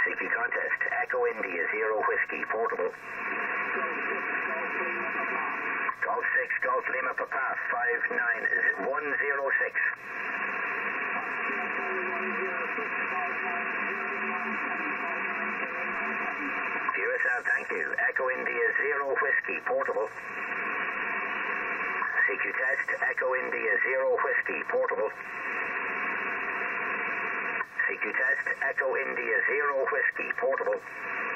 CQ contest, Echo India 0 Whiskey, portable. Golf 6, Golf Lima Papa, 59106. QSL, thank you. Echo India 0 Whiskey, portable. CQ test, Echo India 0 Whiskey, portable. CQ test, Echo India 0 Whiskey, portable.